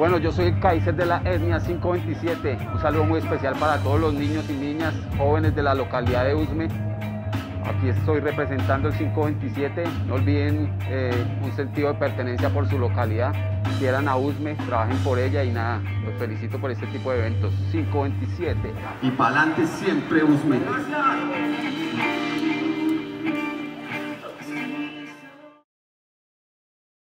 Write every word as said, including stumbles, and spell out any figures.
Bueno, yo soy el Kaiser de la etnia cinco veintisiete. Un saludo muy especial para todos los niños y niñas jóvenes de la localidad de Usme. Aquí estoy representando el cinco veintisiete. No olviden eh, un sentido de pertenencia por su localidad. Quieran a Usme, trabajen por ella y nada, los felicito por este tipo de eventos. cinco veintisiete. Y pa'lante siempre Usme.